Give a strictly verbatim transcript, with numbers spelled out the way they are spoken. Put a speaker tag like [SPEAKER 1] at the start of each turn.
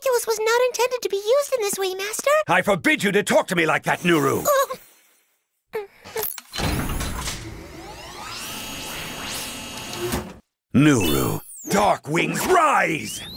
[SPEAKER 1] miraculous was not intended to be used in this way, Master.
[SPEAKER 2] I forbid you to talk to me like that, Nuru!
[SPEAKER 1] Oh.
[SPEAKER 2] Nuru, dark wings rise!